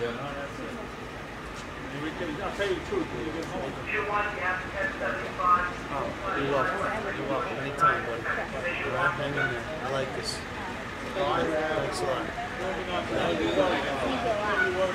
Yeah. I'll tell you the truth. When you get home. You want to have 1075. Oh, you're welcome. You're welcome. Anytime, buddy. All right, hang in there. I like this. Thanks a lot.